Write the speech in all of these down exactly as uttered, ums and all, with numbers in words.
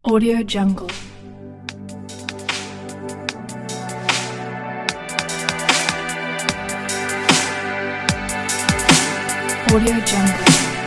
Audio Jungle. Audio Jungle.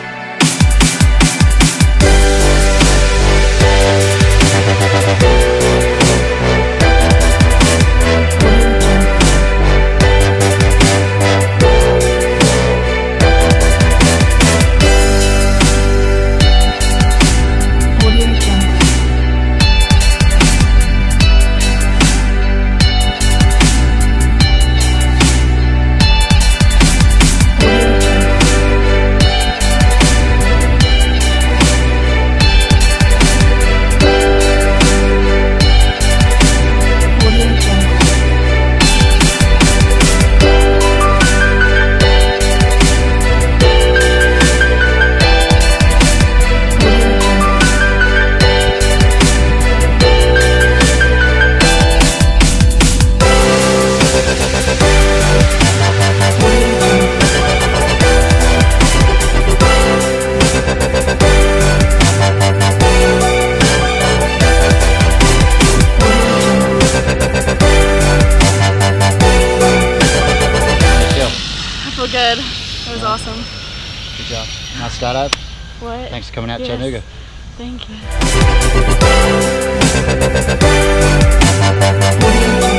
Good. That was awesome. Good job. Nice skydive. What? Thanks for coming out to Yes. Chattanooga. Thank you.